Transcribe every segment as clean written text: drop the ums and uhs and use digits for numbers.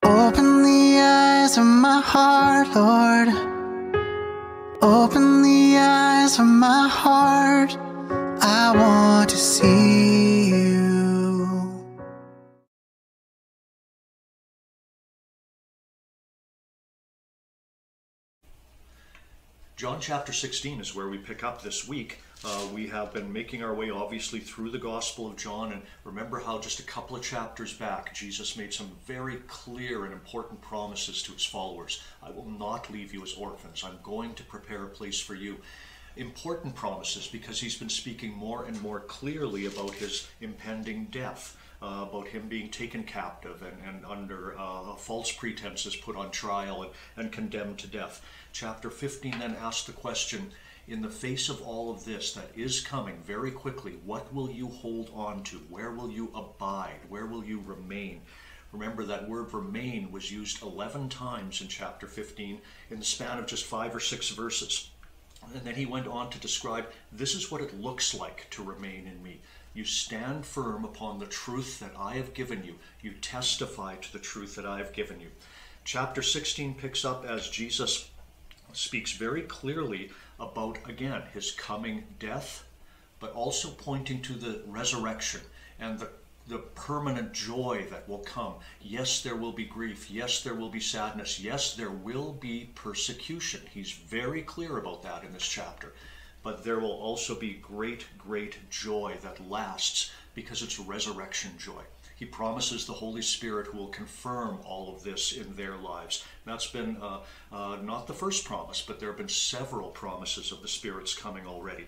Open the eyes of my heart, Lord. Open the eyes of my heart. I want to see you. John chapter 16 is where we pick up this week. We have been making our way obviously through the Gospel of John, and remember how just a couple of chapters back Jesus made some very clear and important promises to his followers. I will not leave you as orphans. I'm going to prepare a place for you. Important promises because he's been speaking more and more clearly about his impending death, about him being taken captive and under false pretenses put on trial and condemned to death. Chapter 15 then asks the question, in the face of all of this that is coming very quickly, what will you hold on to? Where will you abide? Where will you remain? Remember that word remain was used 11 times in chapter 15 in the span of just 5 or 6 verses. And then he went on to describe, this is what it looks like to remain in me. You stand firm upon the truth that I have given you. You testify to the truth that I have given you. Chapter 16 picks up as Jesus speaks very clearly about, again, his coming death, but also pointing to the resurrection and the permanent joy that will come. Yes, there will be grief. Yes, there will be sadness. Yes, there will be persecution. He's very clear about that in this chapter. But there will also be great, great joy that lasts because it's resurrection joy. He promises the Holy Spirit who will confirm all of this in their lives. That's been not the first promise, but there have been several promises of the Spirit's coming already.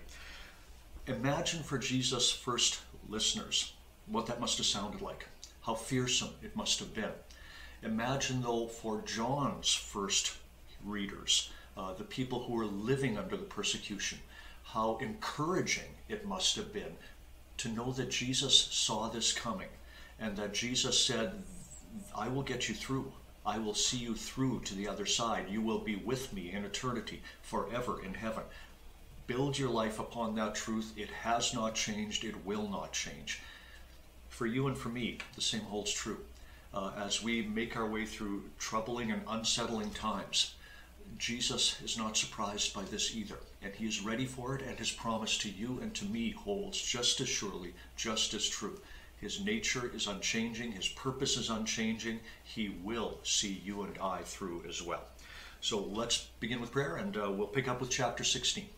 Imagine for Jesus' first listeners what that must have sounded like, how fearsome it must have been. Imagine, though, for John's first readers, the people who were living under the persecution, how encouraging it must have been to know that Jesus saw this coming and that Jesus said, I will get you through. I will see you through to the other side. You will be with me in eternity, forever in heaven. Build your life upon that truth. It has not changed. It will not change. For you and for me, the same holds true. As we make our way through troubling and unsettling times, Jesus is not surprised by this either, and he is ready for it, and his promise to you and to me holds just as surely, just as true. His nature is unchanging, his purpose is unchanging. He will see you and I through as well. So let's begin with prayer, and we'll pick up with chapter 16.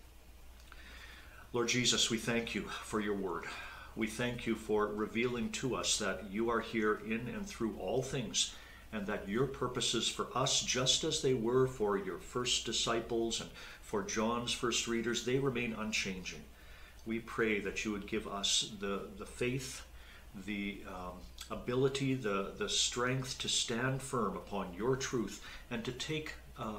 Lord Jesus, we thank you for your word. We thank you for revealing to us that you are here in and through all things, and that your purposes for us, just as they were for your first disciples and for John's first readers, they remain unchanging. We pray that you would give us the faith, the ability, the strength to stand firm upon your truth and to take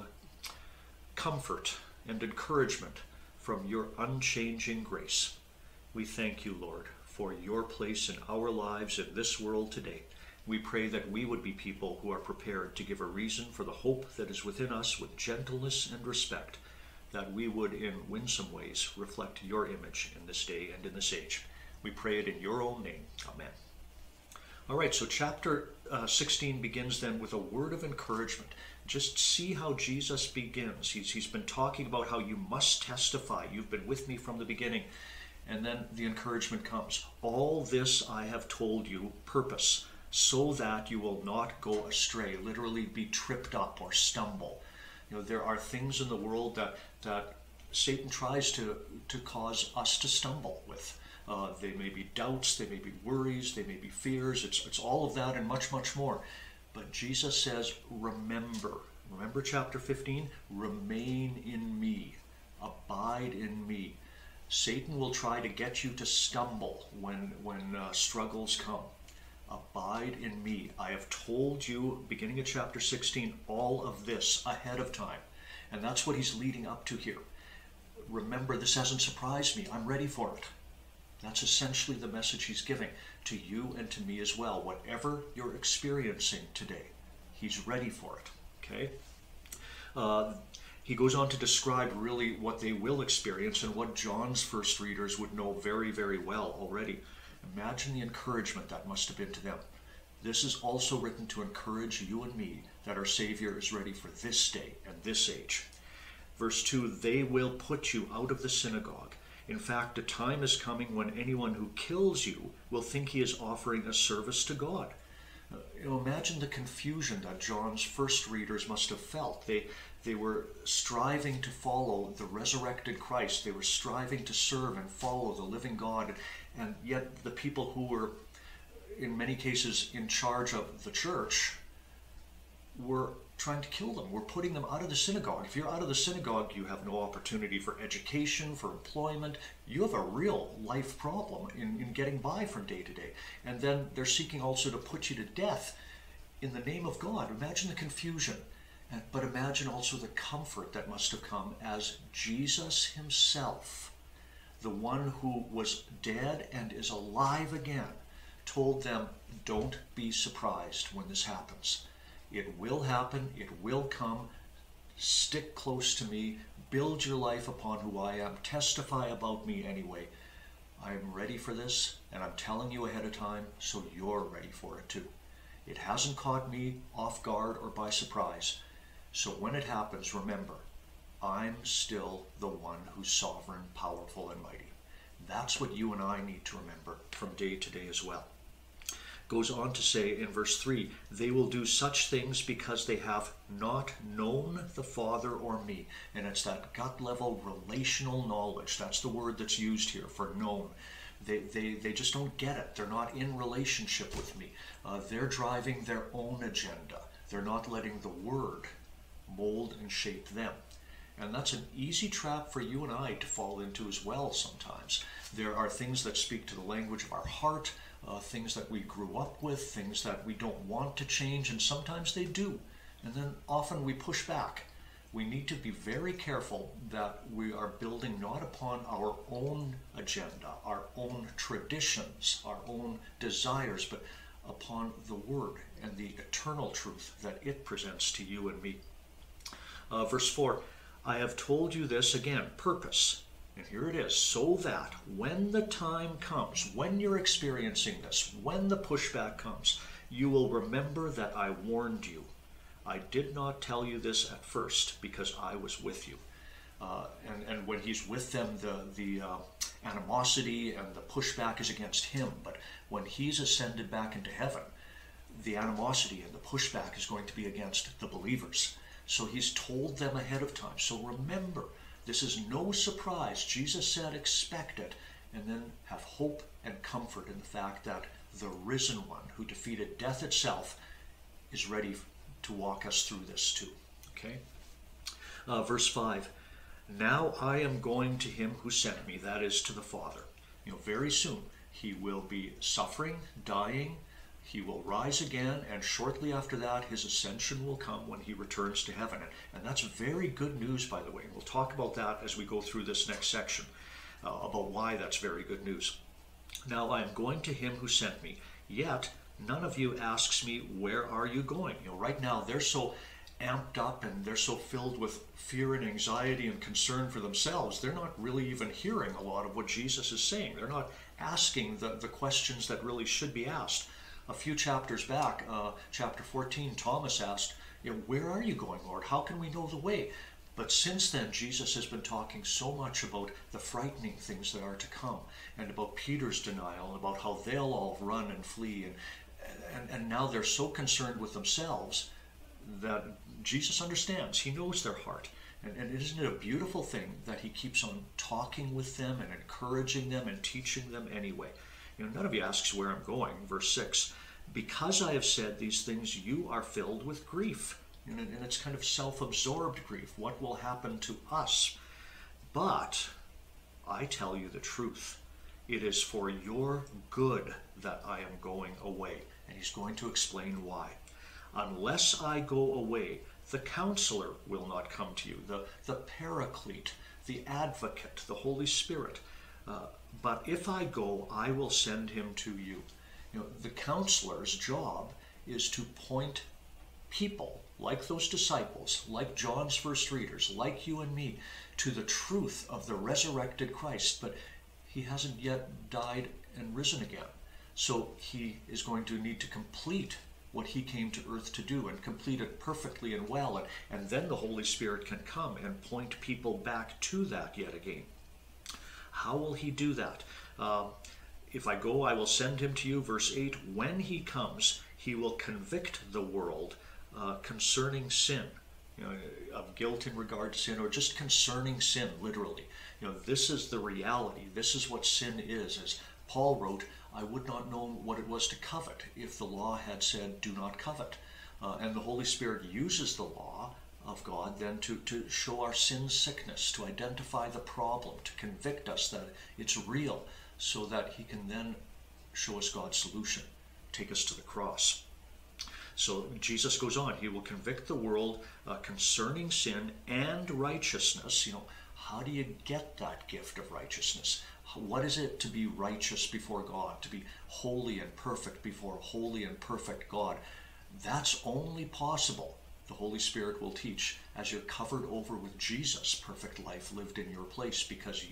comfort and encouragement from your unchanging grace. We thank you, Lord, for your place in our lives in this world today. We pray that we would be people who are prepared to give a reason for the hope that is within us with gentleness and respect, that we would in winsome ways reflect your image in this day and in this age. We pray it in your own name. Amen. All right, so chapter 16 begins then with a word of encouragement. Just see how Jesus begins. He's been talking about how you must testify. You've been with me from the beginning. And then the encouragement comes. All this I have told you, purpose, so that you will not go astray, literally be tripped up or stumble. You know, there are things in the world that Satan tries to cause us to stumble with. They may be doubts, they may be worries, they may be fears. It's all of that and much, much more. But Jesus says, remember chapter 15? Remain in me, abide in me. Satan will try to get you to stumble when struggles come. Abide in me. I have told you, beginning of chapter 16, all of this ahead of time. And that's what he's leading up to here. Remember, this hasn't surprised me. I'm ready for it. That's essentially the message he's giving to you and to me as well. Whatever you're experiencing today, he's ready for it. Okay? He goes on to describe really what they will experience and what John's first readers would know very, very well already. Imagine the encouragement that must have been to them. This is also written to encourage you and me that our Savior is ready for this day and this age. Verse 2, they will put you out of the synagogue. In fact, a time is coming when anyone who kills you will think he is offering a service to God. Imagine the confusion that John's first readers must have felt. They were striving to follow the resurrected Christ. They were striving to serve and follow the living God. And yet the people who were, in many cases, in charge of the church were trying to kill them. We're putting them out of the synagogue. If you're out of the synagogue, you have no opportunity for education, for employment. You have a real life problem in getting by from day to day. And then they're seeking also to put you to death in the name of God. Imagine the confusion. But imagine also the comfort that must have come as Jesus himself, the one who was dead and is alive again, told them, don't be surprised when this happens. It will happen. It will come. Stick close to me. Build your life upon who I am. Testify about me anyway. I am ready for this, and I'm telling you ahead of time so you're ready for it too. It hasn't caught me off guard or by surprise. So when it happens, remember, I'm still the one who's sovereign, powerful, and mighty. That's what you and I need to remember from day to day as well. Goes on to say in verse 3, they will do such things because they have not known the Father or me. And it's that gut level relational knowledge. That's the word that's used here for known. They just don't get it. They're not in relationship with me. They're driving their own agenda. They're not letting the word mold and shape them. And that's an easy trap for you and I to fall into as well sometimes. There are things that speak to the language of our heart, things that we grew up with, things that we don't want to change, and sometimes they do. And then often we push back. We need to be very careful that we are building not upon our own agenda, our own traditions, our own desires, but upon the Word and the eternal truth that it presents to you and me. Verse 4, I have told you this again, purpose. And here it is, so that when the time comes, when you're experiencing this, when the pushback comes, you will remember that I warned you. I did not tell you this at first because I was with you. And when he's with them, the animosity and the pushback is against him. But when he's ascended back into heaven, the animosity and the pushback is going to be against the believers. So he's told them ahead of time. So remember, this is no surprise. Jesus said, expect it, and then have hope and comfort in the fact that the risen one who defeated death itself is ready to walk us through this too. Okay? Verse 5, now I am going to him who sent me, that is to the Father. Very soon he will be suffering, dying, he will rise again, and shortly after that, his ascension will come when he returns to heaven. And that's very good news, by the way. We'll talk about that as we go through this next section, about why that's very good news. Now I am going to him who sent me, yet none of you asks me, where are you going? Right now, they're so amped up and they're so filled with fear and anxiety and concern for themselves, they're not really even hearing a lot of what Jesus is saying. They're not asking the questions that really should be asked. A few chapters back, chapter 14, Thomas asked, where are you going, Lord? How can we know the way? But since then, Jesus has been talking so much about the frightening things that are to come, and about Peter's denial, and about how they'll all run and flee, and now they're so concerned with themselves that Jesus understands. He knows their heart. And isn't it a beautiful thing that he keeps on talking with them and encouraging them and teaching them anyway? None of you asks where I'm going. Verse 6, because I have said these things, you are filled with grief. And it's kind of self-absorbed grief. What will happen to us? But I tell you the truth. It is for your good that I am going away. And he's going to explain why. Unless I go away, the counselor will not come to you, the paraclete, the advocate, the Holy Spirit. But if I go, I will send him to you. The counselor's job is to point people like those disciples, like John's first readers, like you and me, to the truth of the resurrected Christ. But he hasn't yet died and risen again. So he is going to need to complete what he came to earth to do, and complete it perfectly and well. And then the Holy Spirit can come and point people back to that yet again. How will he do that? If I go, I will send him to you. Verse 8, when he comes, he will convict the world concerning sin, of guilt in regard to sin, or just concerning sin, literally. This is the reality. This is what sin is. As Paul wrote, I would not know what it was to covet if the law had said, do not covet. And the Holy Spirit uses the law of God then to show our sin sickness, to identify the problem, to convict us that it's real, so that he can then show us God's solution, take us to the cross. So Jesus goes on, he will convict the world concerning sin and righteousness. How do you get that gift of righteousness? What is it to be righteous before God, to be holy and perfect before a holy and perfect God? That's only possible, the Holy Spirit will teach, as you're covered over with Jesus' perfect life lived in your place, because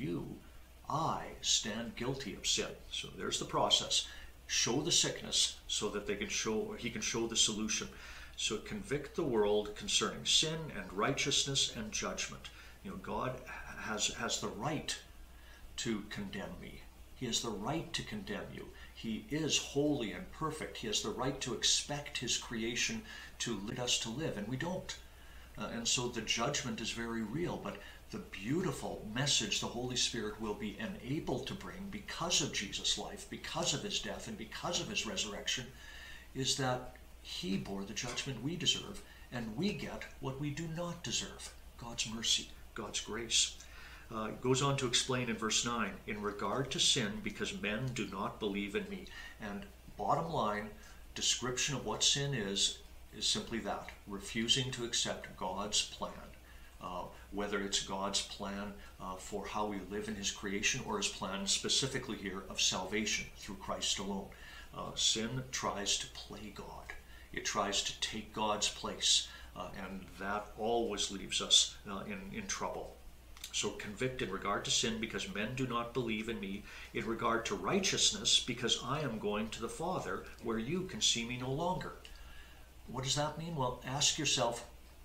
I stand guilty of sin. So there's the process. Show the sickness so that he can show the solution. So convict the world concerning sin and righteousness and judgment. God has the right to condemn me. He has the right to condemn you. He is holy and perfect. He has the right to expect his creation to lead us to live, and we don't. And so the judgment is very real, but the beautiful message the Holy Spirit will be enabled to bring because of Jesus' life, because of his death, and because of his resurrection, is that he bore the judgment we deserve, and we get what we do not deserve, God's mercy, God's grace. It goes on to explain in verse 9, in regard to sin, because men do not believe in me. And bottom line, description of what sin is simply that, refusing to accept God's plan. Whether it's God's plan for how we live in his creation, or his plan specifically here of salvation through Christ alone. Sin tries to play God. It tries to take God's place, and that always leaves us in trouble. So convict in regard to sin, because men do not believe in me. In regard to righteousness, because I am going to the Father, where you can see me no longer. What does that mean? Well, ask yourself,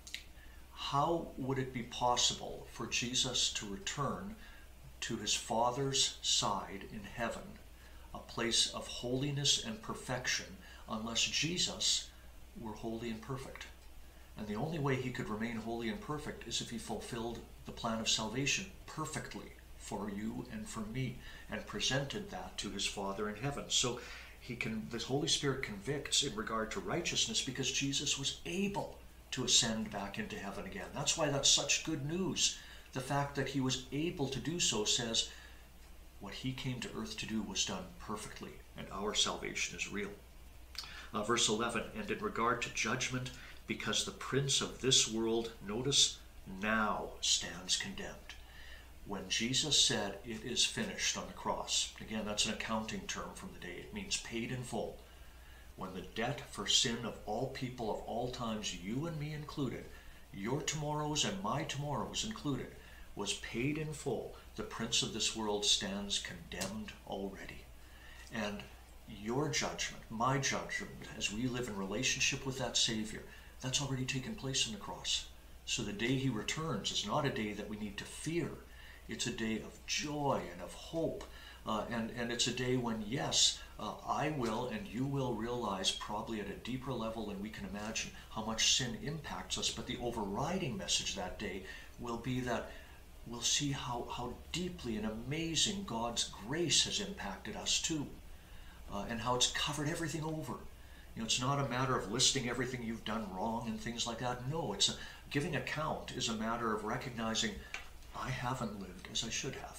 how would it be possible for Jesus to return to his Father's side in heaven, a place of holiness and perfection, unless Jesus were holy and perfect? And the only way he could remain holy and perfect is if he fulfilled the plan of salvation perfectly for you and for me, and presented that to his Father in heaven. So the Holy Spirit convicts in regard to righteousness because Jesus was able to ascend back into heaven again. That's why that's such good news. The fact that he was able to do so says what he came to earth to do was done perfectly, and our salvation is real. Verse 11, and in regard to judgment, because the prince of this world, notice, now stands condemned. When Jesus said, it is finished on the cross, again, that's an accounting term from the day. It means paid in full. When the debt for sin of all people of all times, you and me included, your tomorrows and my tomorrows included, was paid in full, the prince of this world stands condemned already. And your judgment, my judgment, as we live in relationship with that Savior, that's already taken place on the cross. So the day he returns is not a day that we need to fear. It's a day of joy and of hope. And it's a day when, yes, I will and you will realize, probably at a deeper level than we can imagine, how much sin impacts us. But the overriding message that day will be that we'll see how deeply and amazing God's grace has impacted us too, and how it's covered everything over. It's not a matter of listing everything you've done wrong and things like that. No, giving account is a matter of recognizing I haven't lived as I should have.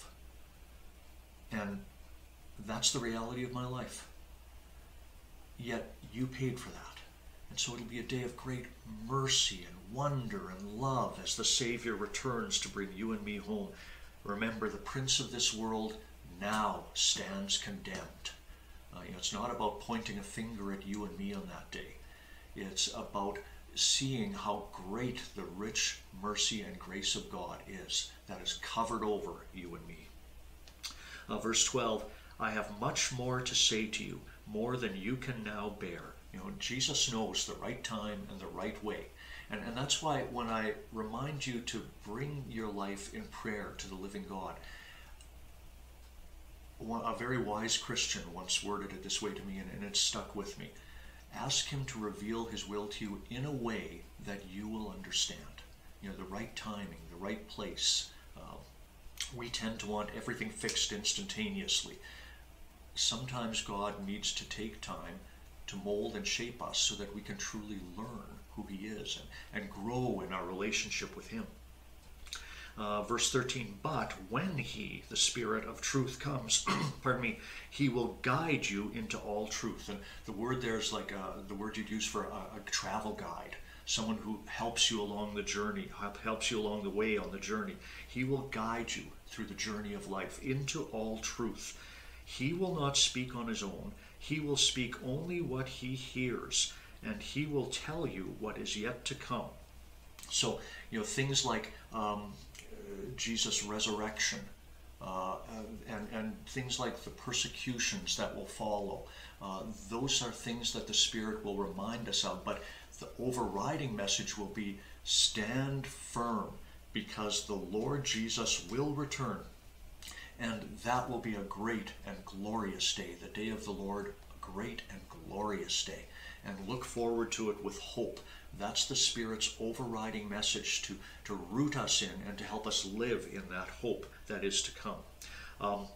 And that's the reality of my life. Yet you paid for that. And so it'll be a day of great mercy and wonder and love as the Savior returns to bring you and me home. Remember, the prince of this world now stands condemned. It's not about pointing a finger at you and me on that day. It's about seeing how great the rich mercy and grace of God is that is covered over you and me. Verse 12, I have much more to say to you, more than you can now bear. You know, Jesus knows the right time and the right way. And that's why when I remind you to bring your life in prayer to the living God, a very wise Christian once worded it this way to me, and it stuck with me. Ask him to reveal his will to you in a way that you will understand. You know, the right timing, the right place. We tend to want everything fixed instantaneously. Sometimes God needs to take time to mold and shape us so that we can truly learn who he is and grow in our relationship with him. Verse 13, but when he, the Spirit of truth, comes, pardon me, he will guide you into all truth. And the word there is like the word you'd use for a travel guide, someone who helps you along the journey, helps you along the way on the journey. He will guide you through the journey of life into all truth. He will not speak on his own. He will speak only what he hears, and he will tell you what is yet to come. So, you know, things like Jesus' resurrection, and things like the persecutions that will follow. Those are things that the Spirit will remind us of, but the overriding message will be stand firm, because the Lord Jesus will return. And that will be a great and glorious day, the day of the Lord, a great and glorious day. And look forward to it with hope. That's the Spirit's overriding message, to root us in and to help us live in that hope that is to come.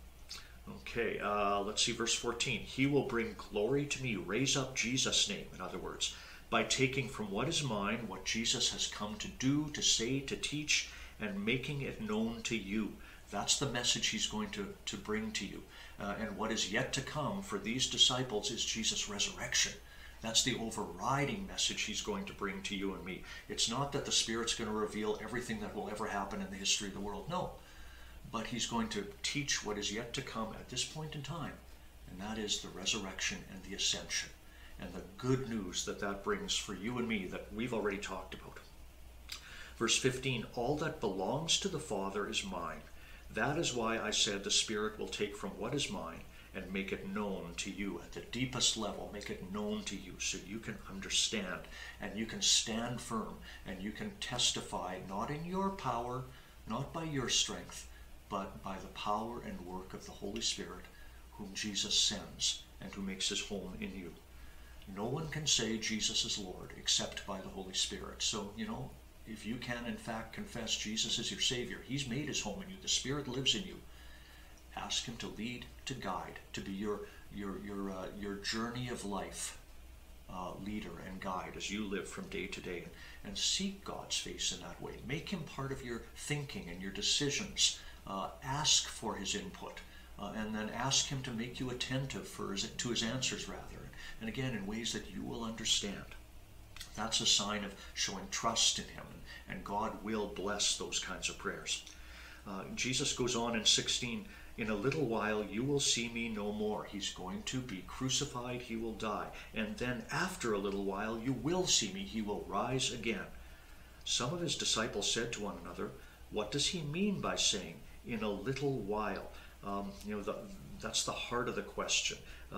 Let's see, verse 14. He will bring glory to me, raise up Jesus' name, in other words, by taking from what is mine, what Jesus has come to do, to say, to teach, and making it known to you. That's the message he's going to bring to you. And what is yet to come for these disciples is Jesus' resurrection. That's the overriding message he's going to bring to you and me. It's not that the Spirit's going to reveal everything that will ever happen in the history of the world. No. But he's going to teach what is yet to come at this point in time. And that is the resurrection and the ascension. And the good news that that brings for you and me that we've already talked about. Verse 15, all that belongs to the Father is mine. That is why I said the Spirit will take from what is mine and make it known to you at the deepest level, make it known to you so you can understand and you can stand firm and you can testify not in your power, not by your strength, but by the power and work of the Holy Spirit whom Jesus sends and who makes his home in you. No one can say Jesus is Lord except by the Holy Spirit. So, you know, if you can in fact confess Jesus is your Savior, he's made his home in you, the Spirit lives in you. Ask him to lead, to guide, to be your journey of life leader and guide as you live from day to day, and seek God's face in that way. Make him part of your thinking and your decisions. Ask for his input, and then ask him to make you attentive to his answers, rather, and again in ways that you will understand. That's a sign of showing trust in him, and God will bless those kinds of prayers. Jesus goes on in 16, in a little while you will see me no more. He's going to be crucified, he will die, and then after a little while you will see me, he will rise again. Some of his disciples said to one another, what does he mean by saying, in a little while? That's the heart of the question.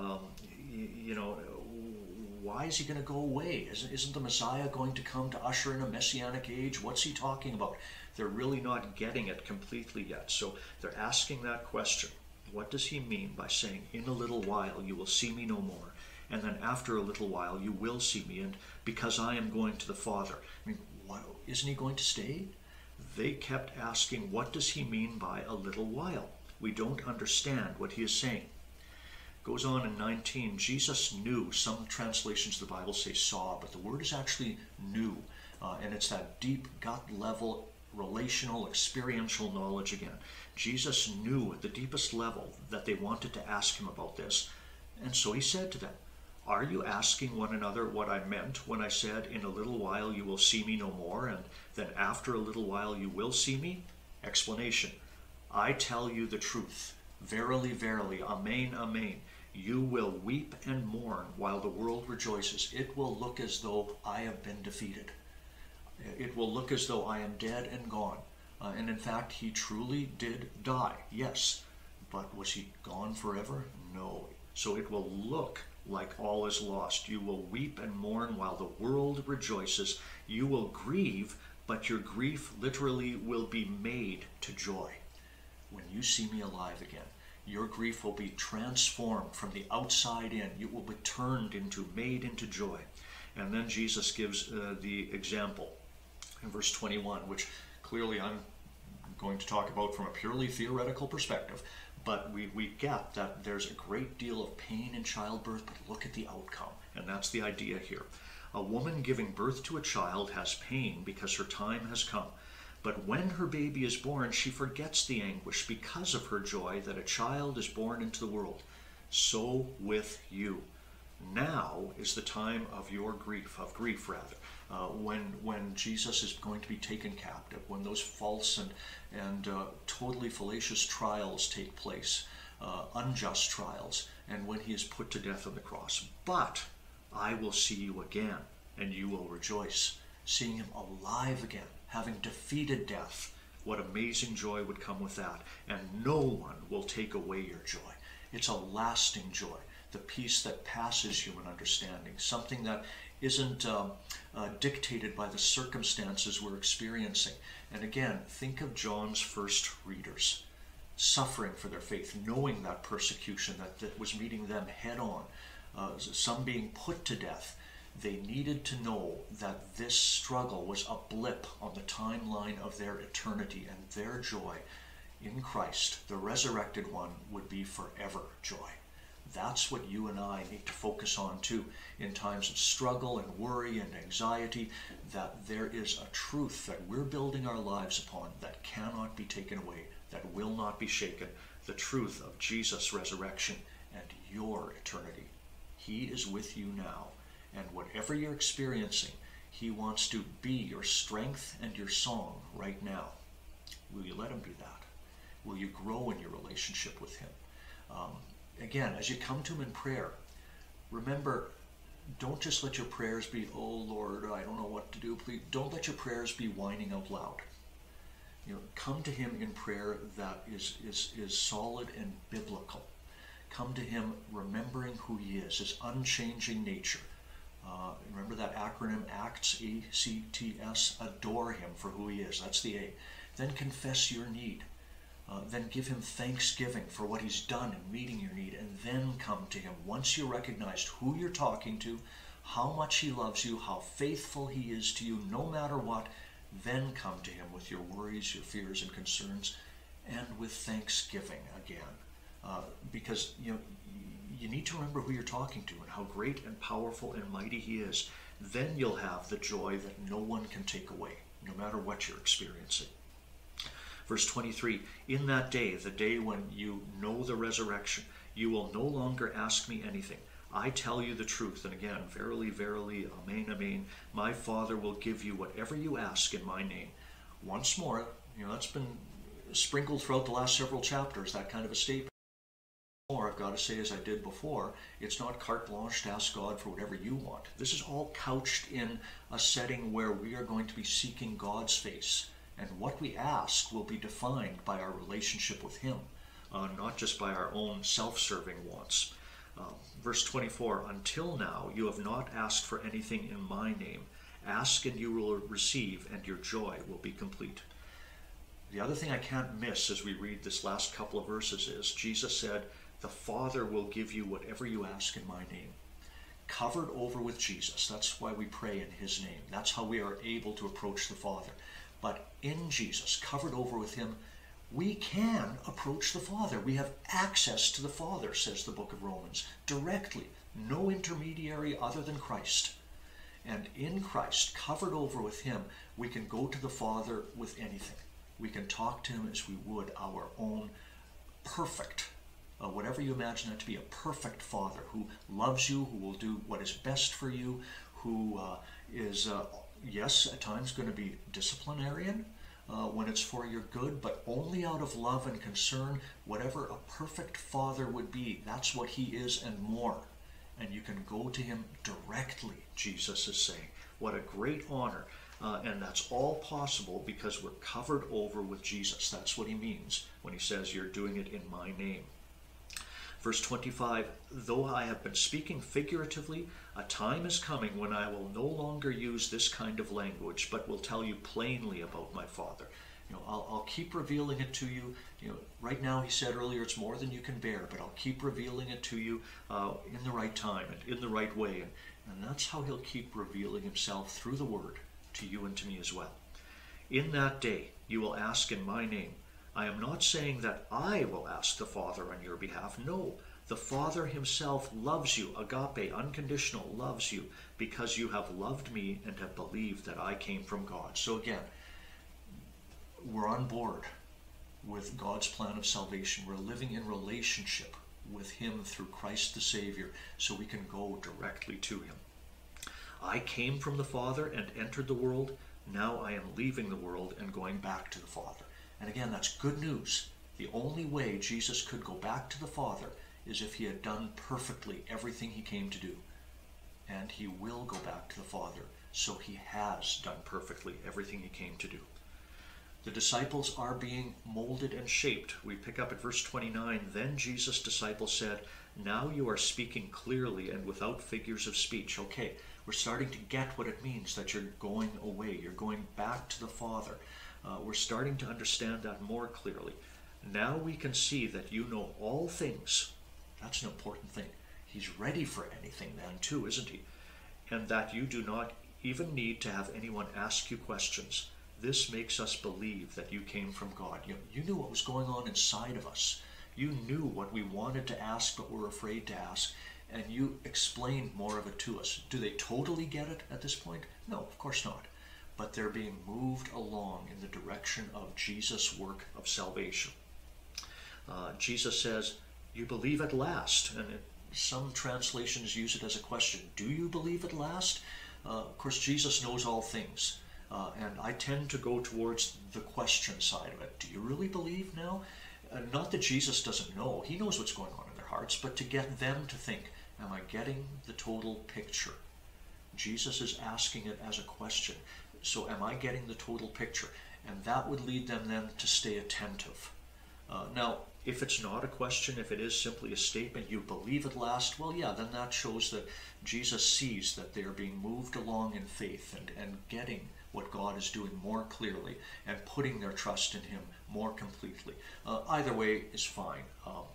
Why is he going to go away? Isn't the Messiah going to come to usher in a messianic age? What's he talking about? They're really not getting it completely yet. So they're asking that question. What does he mean by saying, in a little while you will see me no more, and then after a little while you will see me, and because I am going to the Father? I mean, isn't he going to stay? They kept asking, what does he mean by a little while? We don't understand what he is saying. Goes on in 19, Jesus knew. Some translations of the Bible say saw, but the word is actually knew. And it's that deep gut level, relational, experiential knowledge again. Jesus knew at the deepest level that they wanted to ask him about this. And so he said to them, are you asking one another what I meant when I said, in a little while you will see me no more, and then after a little while you will see me? Explanation. I tell you the truth. Verily, verily, amen, amen. You will weep and mourn while the world rejoices. It will look as though I have been defeated. It will look as though I am dead and gone. And in fact, he truly did die, yes. But was he gone forever? No. So it will look like all is lost. You will weep and mourn while the world rejoices. You will grieve, but your grief literally will be made to joy. When you see me alive again, your grief will be transformed from the outside in. You will be made into joy. And then Jesus gives the example in verse 21, which clearly I'm going to talk about from a purely theoretical perspective. But we get that there's a great deal of pain in childbirth, but look at the outcome. And that's the idea here. A woman giving birth to a child has pain because her time has come. But when her baby is born, she forgets the anguish because of her joy that a child is born into the world. So with you. Now is the time of your grief, when Jesus is going to be taken captive, when those false and totally fallacious trials take place, unjust trials, and when he is put to death on the cross. But I will see you again, and you will rejoice, seeing him alive again, having defeated death. What amazing joy would come with that. And no one will take away your joy. It's a lasting joy, the peace that passes human understanding, something that isn't dictated by the circumstances we're experiencing. And again, think of John's first readers, suffering for their faith, knowing that persecution that was meeting them head on, some being put to death. They needed to know that this struggle was a blip on the timeline of their eternity, and their joy in Christ, the resurrected one, would be forever joy. That's what you and I need to focus on too in times of struggle and worry and anxiety, that there is a truth that we're building our lives upon that cannot be taken away, that will not be shaken, the truth of Jesus' resurrection and your eternity. He is with you now, and whatever you're experiencing, he wants to be your strength and your song right now. Will you let him be that? Will you grow in your relationship with him? Again, as you come to him in prayer, remember, don't just let your prayers be, oh Lord, I don't know what to do, please. Don't let your prayers be whining out loud. Come to him in prayer that is solid and biblical. Come to him remembering who he is, his unchanging nature. Remember that acronym ACTS, A-C-T-S, adore him for who he is. That's the A. Then confess your need. Then give him thanksgiving for what he's done in meeting your need, and then come to him. Once you recognized who you're talking to, how much he loves you, how faithful he is to you, no matter what, then come to him with your worries, your fears, and concerns, and with thanksgiving again. Because you need to remember who you're talking to and how great and powerful and mighty he is. Then you'll have the joy that no one can take away, no matter what you're experiencing. Verse 23, in that day, the day when you know the resurrection, you will no longer ask me anything. I tell you the truth. And again, verily, verily, amen, amen. My Father will give you whatever you ask in my name. Once more, that's been sprinkled throughout the last several chapters, that kind of a statement. More, I've got to say, as I did before, it's not carte blanche to ask God for whatever you want. This is all couched in a setting where we are going to be seeking God's face. And what we ask will be defined by our relationship with him, not just by our own self-serving wants. Verse 24, until now you have not asked for anything in my name. Ask and you will receive, and your joy will be complete. The other thing I can't miss as we read this last couple of verses is Jesus said, the Father will give you whatever you ask in my name. Covered over with Jesus. That's why we pray in his name. That's how we are able to approach the Father. But in Jesus, covered over with him, we can approach the Father. We have access to the Father, says the book of Romans, directly. No intermediary other than Christ. And in Christ, covered over with him, we can go to the Father with anything. We can talk to him as we would our own perfect, whatever you imagine that to be, a perfect Father who loves you, who will do what is best for you, who is... yes, at times going to be disciplinarian when it's for your good, but only out of love and concern. Whatever a perfect Father would be, that's what he is and more. And you can go to him directly, Jesus is saying. What a great honor. And that's all possible because we're covered over with Jesus. That's what he means when he says you're doing it in my name. Verse 25, though I have been speaking figuratively, a time is coming when I will no longer use this kind of language, but will tell you plainly about my Father. I'll keep revealing it to you. Right now, he said earlier, it's more than you can bear, but I'll keep revealing it to you in the right time and in the right way. And that's how he'll keep revealing himself through the Word to you and to me as well. In that day, you will ask in my name. I am not saying that I will ask the Father on your behalf. No, the Father himself loves you, agape, unconditional, loves you, because you have loved me and have believed that I came from God. So again, we're on board with God's plan of salvation. We're living in relationship with him through Christ the Savior, so we can go directly to him. I came from the Father and entered the world. Now I am leaving the world and going back to the Father. And again, that's good news. The only way Jesus could go back to the Father is if he had done perfectly everything he came to do. And he will go back to the Father, so he has done perfectly everything he came to do. The disciples are being molded and shaped. We pick up at verse 29. Then Jesus' disciples said, now you are speaking clearly and without figures of speech. Okay, we're starting to get what it means that you're going away. You're going back to the Father. We're starting to understand that more clearly. Now we can see that you know all things. That's an important thing. He's ready for anything then too, isn't he? And that you do not even need to have anyone ask you questions. This makes us believe that you came from God. You knew what was going on inside of us. You knew what we wanted to ask but were afraid to ask, and you explained more of it to us. Do they totally get it at this point? No, of course not. But they're being moved along in the direction of Jesus' work of salvation. Jesus says, you believe at last. And some translations use it as a question. Do you believe at last? Of course, Jesus knows all things. And I tend to go towards the question side of it. Do you really believe now? Not that Jesus doesn't know. He knows what's going on in their hearts. But to get them to think, am I getting the total picture? Jesus is asking it as a question. So am I getting the total picture? And that would lead them then to stay attentive. Now, if it's not a question, if it is simply a statement, you believe at last, well, yeah, then that shows that Jesus sees that they are being moved along in faith and getting what God is doing more clearly and putting their trust in him more completely. Either way is fine.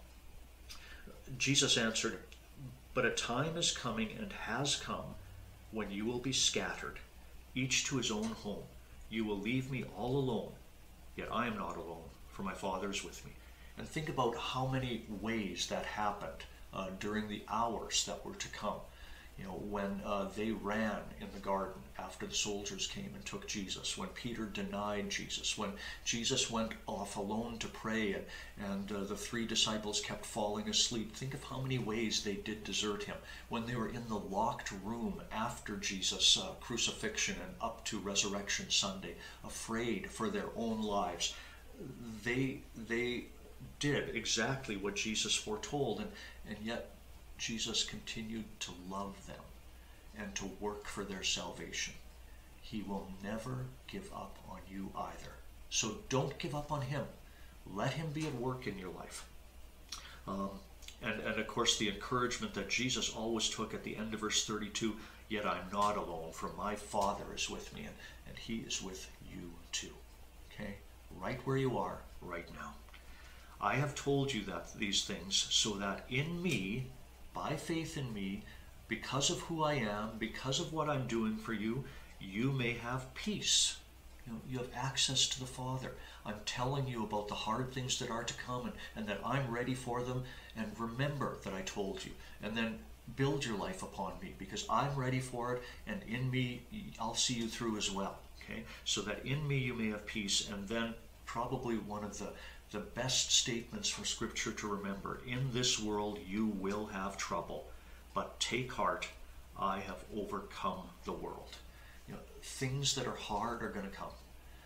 Jesus answered, but a time is coming and has come when you will be scattered, each to his own home. You will leave me all alone, yet I am not alone, for my Father is with me. And think about how many ways that happened during the hours that were to come. When they ran in the garden after the soldiers came and took Jesus, when Peter denied Jesus, when Jesus went off alone to pray and the three disciples kept falling asleep. Think of how many ways they did desert him. When they were in the locked room after Jesus' crucifixion and up to Resurrection Sunday, afraid for their own lives, they did exactly what Jesus foretold, and yet Jesus continued to love them and to work for their salvation. He will never give up on you either. So don't give up on him. Let him be at work in your life. And of course the encouragement that Jesus always took at the end of verse 32, yet I'm not alone, for my Father is with me, and he is with you too. Okay? Right where you are right now. I have told you these things so that in me, by faith in me, because of who I am, because of what I'm doing for you, you may have peace. You have access to the Father. I'm telling you about the hard things that are to come and that I'm ready for them. And remember that I told you. And then build your life upon me because I'm ready for it. And in me, I'll see you through as well. Okay? So that in me you may have peace. And then probably one of the best statements from Scripture to remember. In this world you will have trouble, but take heart, I have overcome the world. Things that are hard are going to come.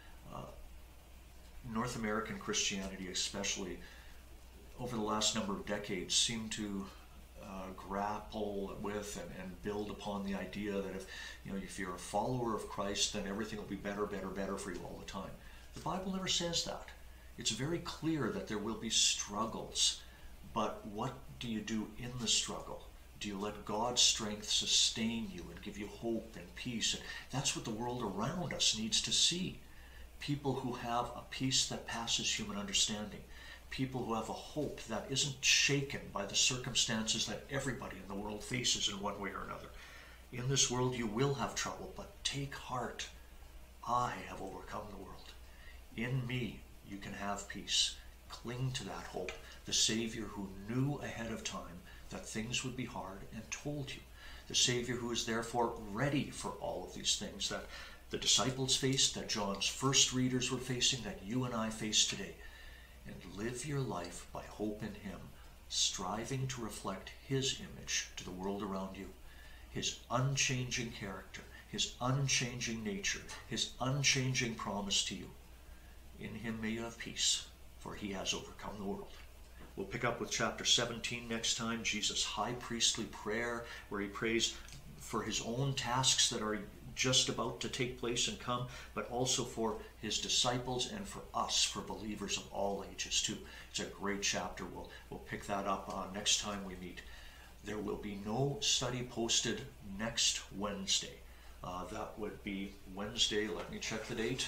North American Christianity especially, over the last number of decades, seem to grapple with and build upon the idea that if you're a follower of Christ, then everything will be better for you all the time. The Bible never says that. It's very clear that there will be struggles, But what do you do in the struggle? Do you let God's strength sustain you and give you hope and peace? And that's what the world around us needs to see. People who have a peace that passes human understanding. People who have a hope that isn't shaken by the circumstances that everybody in the world faces in one way or another. In this world you will have trouble, but take heart. I have overcome the world. In me you can have peace. Cling to that hope. The Savior who knew ahead of time that things would be hard and told you. The Savior who is therefore ready for all of these things that the disciples faced, that John's first readers were facing, that you and I face today. And live your life by hope in him, striving to reflect his image to the world around you, his unchanging character, his unchanging nature, his unchanging promise to you. In him may you have peace, for he has overcome the world. We'll pick up with chapter 17 next time, Jesus' high priestly prayer, where he prays for his own tasks that are just about to take place and come, but also for his disciples and for us, for believers of all ages too. It's a great chapter. We'll pick that up next time we meet. There will be no study posted next Wednesday. That would be Wednesday, let me check the date.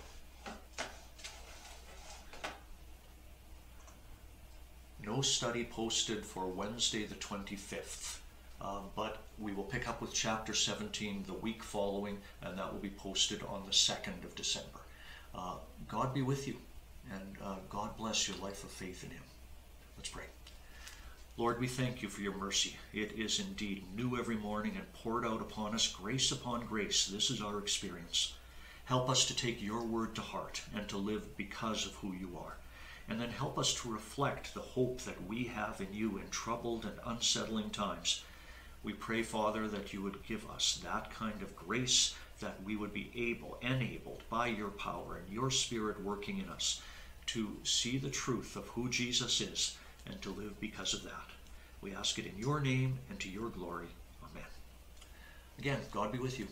No study posted for Wednesday the 25th. But we will pick up with chapter 17 the week following, and that will be posted on the 2nd of December. God be with you, and God bless your life of faith in him. Let's pray. Lord, we thank you for your mercy. It is indeed new every morning and poured out upon us grace upon grace. This is our experience. Help us to take your word to heart and to live because of who you are. And then help us to reflect the hope that we have in you in troubled and unsettling times. We pray, Father, that you would give us that kind of grace, that we would be enabled by your power and your Spirit working in us to see the truth of who Jesus is and to live because of that. We ask it in your name and to your glory. Amen. Again, God be with you.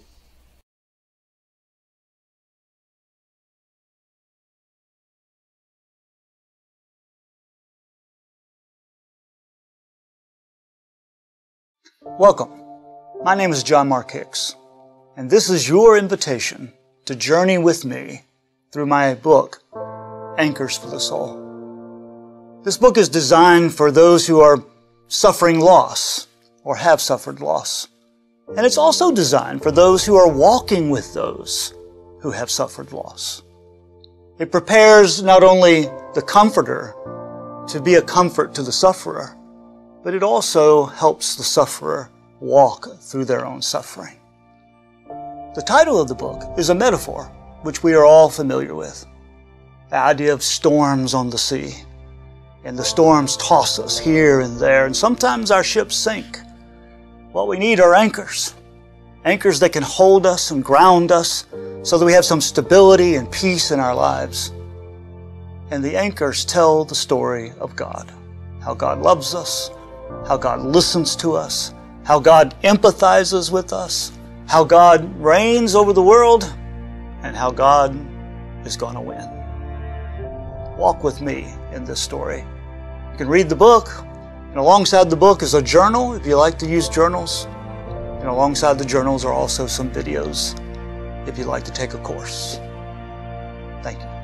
Welcome. My name is John Mark Hicks, and this is your invitation to journey with me through my book, Anchors for the Soul. This book is designed for those who are suffering loss or have suffered loss. And it's also designed for those who are walking with those who have suffered loss. It prepares not only the comforter to be a comfort to the sufferer, but it also helps the sufferer walk through their own suffering. The title of the book is a metaphor which we are all familiar with. The idea of storms on the sea. And the storms toss us here and there, and sometimes our ships sink. What we need are anchors. Anchors that can hold us and ground us so that we have some stability and peace in our lives. And the anchors tell the story of God. How God loves us, how God listens to us, how God empathizes with us, how God reigns over the world, and how God is going to win. Walk with me in this story. You can read the book, and alongside the book is a journal if you like to use journals. And alongside the journals are also some videos if you'd like to take a course. Thank you.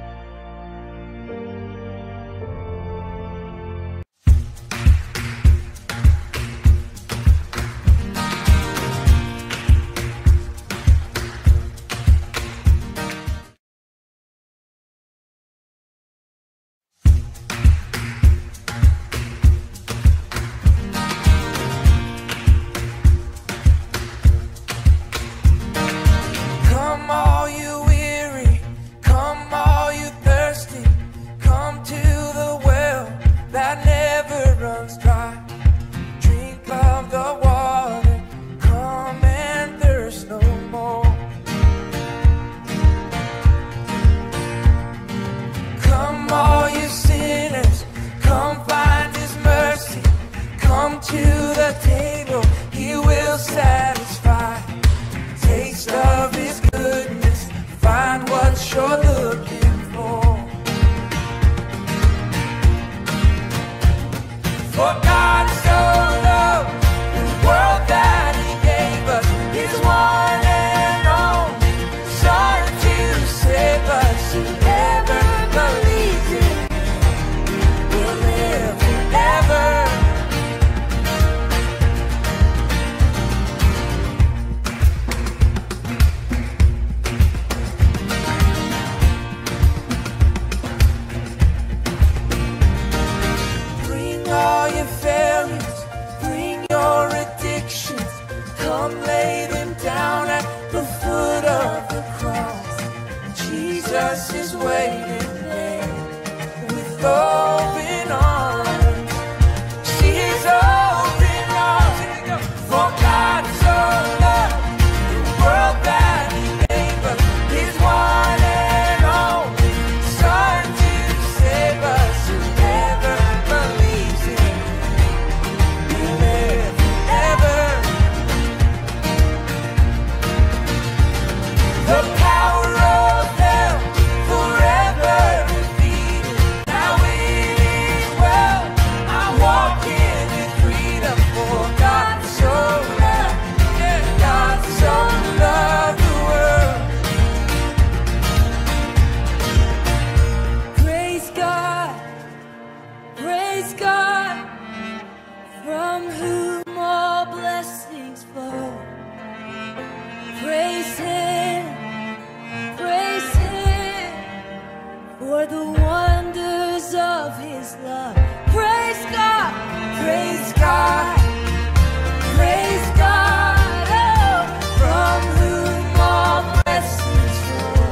Jesus is waiting there with open arms. She's open arms. For God so loved the world that He gave us His one and only Son to save us. Whoever believes in Him will live forever. The power of hell forever defeated. Now it is well. I walk in freedom. For God so loved, yeah, God so loved the world. Praise God, from whom all blessings flow. Praise Him for the wonders of His love. Praise God, oh, from whom all blessings flow.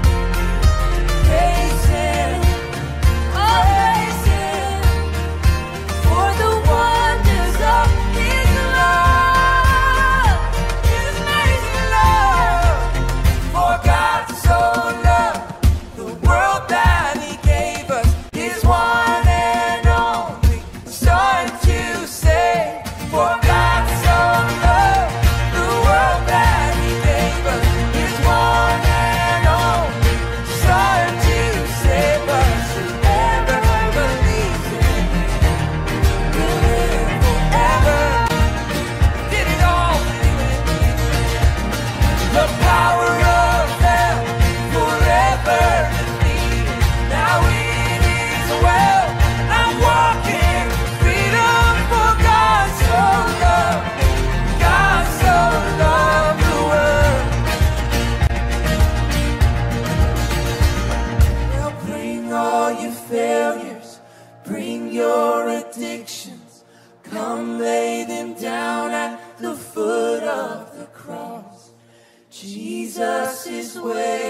Praise Him, oh, praise Him for the wonders of His love, His amazing love. For God so loved the world that He gave us His one and only Son to save. For God so loved the world that He gave us His one and only Son to save us. Whoever believes in Him will live forever. Did it all for you and me. The power of hell forever defeated. Now it is well. I'm walking freedom. For God so loved the world. Now bring all your failures, bring your addictions. Come lay them down at the foot of the cross. Jesus is waiting.